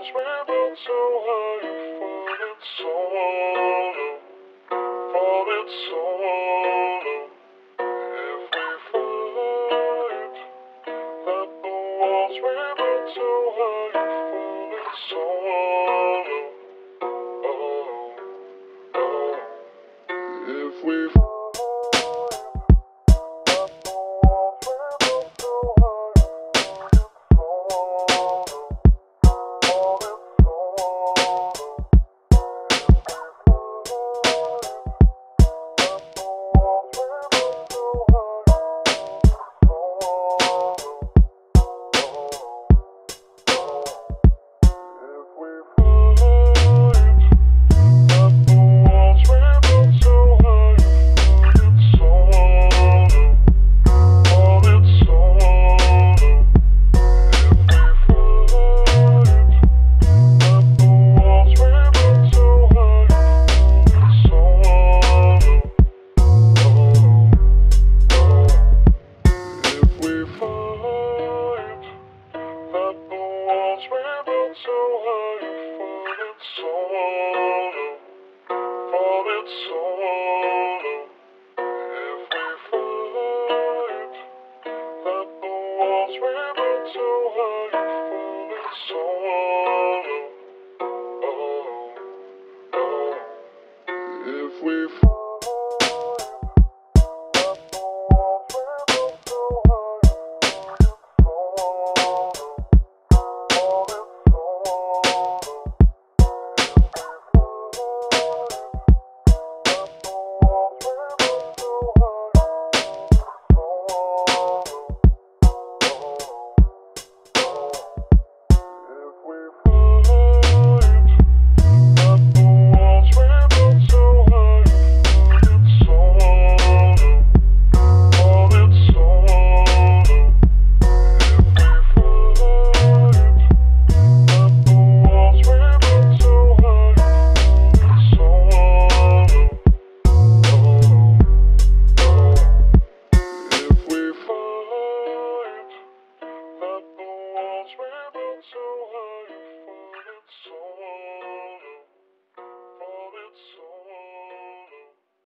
walls we built so high have fallen so low, fallen so low. If we find that the walls we built so high have fallen so low, oh, oh. If we find so